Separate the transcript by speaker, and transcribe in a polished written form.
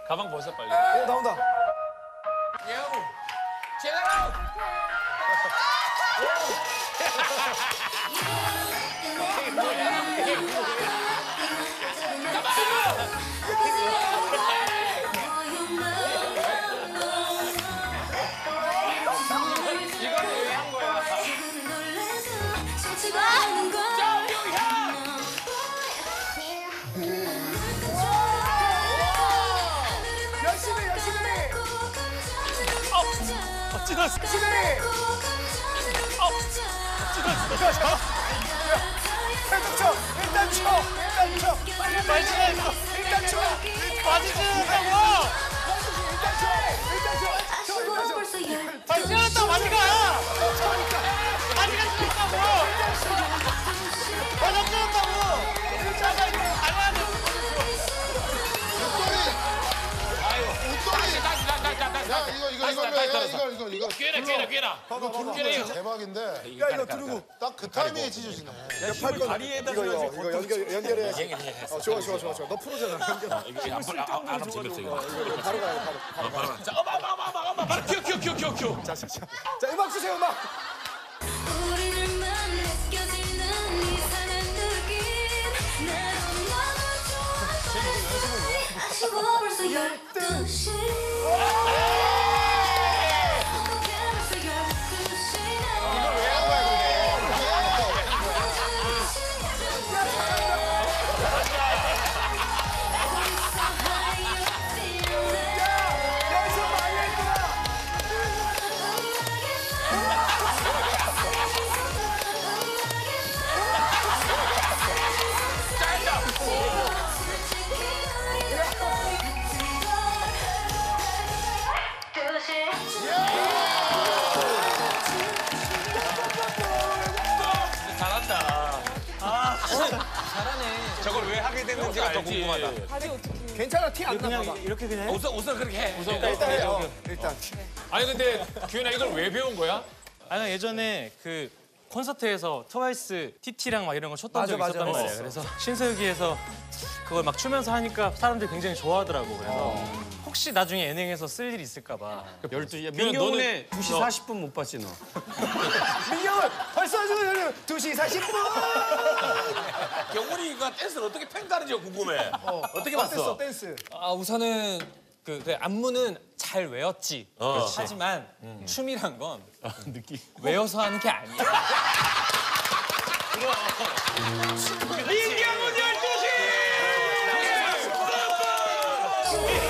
Speaker 1: 가방 벗어 빨리.
Speaker 2: 나온다.
Speaker 1: 요. 제가로. 이거는 왜 한 거야?
Speaker 2: 열심히.
Speaker 1: 찢었어.
Speaker 2: 일단 쳐. 일단 쳐.
Speaker 1: 빨리 찢었어.
Speaker 2: 일단 쳐.
Speaker 1: 바지 찢었다고. 바지 찢었다 바지가. 바지가 찢었다고. 바지 찢었다고. 자자 이거 가야 돼.
Speaker 3: 야 이거
Speaker 1: 꽤나.
Speaker 3: 진짜 대박인데.
Speaker 2: 야 이거 두르고.
Speaker 3: 딱 그 타이밍에 찢어지네.
Speaker 1: 다리에다
Speaker 2: 이거 연결해야지. 좋아. 너 프로잖아.
Speaker 1: 안 하면 재밌어 이거.
Speaker 2: 바로 가야 돼. 바로.
Speaker 1: 자, 엄마, 바로 큐.
Speaker 2: 자, 음악 주세요, 음악.
Speaker 4: 우리들만 느껴지는 이상한 느낌 나도 너무 좋아 아쉬워 벌써 12시
Speaker 3: 이걸 왜 한 거야
Speaker 2: 연습 많이 했구나.
Speaker 1: 잘한다. 잘하네. 저걸 왜 하게 됐는지가 더 궁금하다.
Speaker 2: 괜찮아, 티 안 나.
Speaker 5: 이렇게 그냥 해?
Speaker 1: 우선 그렇게 해.
Speaker 2: 일단 해요. 일단.
Speaker 1: 아니 근데 규현아 이걸 왜 배운 거야?
Speaker 5: 아니 예전에 그 콘서트에서 트와이스 TT랑 막 이런 거 췄던 적이 있었단 말이에요. 그래서 신서유기에서 그걸 막 추면서 하니까 사람들이 굉장히 좋아하더라고. 그래서 혹시 나중에 예능에서 쓸 일이 있을까 봐.
Speaker 6: 12시.
Speaker 1: 규현아,
Speaker 6: 민경훈의 2시 40분 못 봤지 너.
Speaker 2: 민경은 벌써 지금 2시 40분.
Speaker 1: 경훈이가 댄스를 어떻게 팬다는지가 궁금해. 어떻게 봤어?
Speaker 2: 댄스.
Speaker 7: 아 우선은 그 안무는 잘 외웠지. 하지만 춤이란 건 외워서 하는 게 아니야.
Speaker 1: 민경훈 12시!